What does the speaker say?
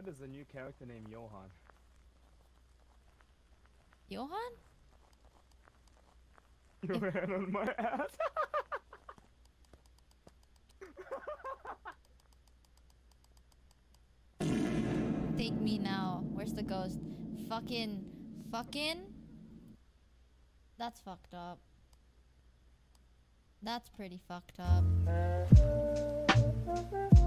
know there's a new character named Johan. Johan? You ran on my ass. Take me now. Where's the ghost? Fucking. That's fucked up. That's pretty fucked up.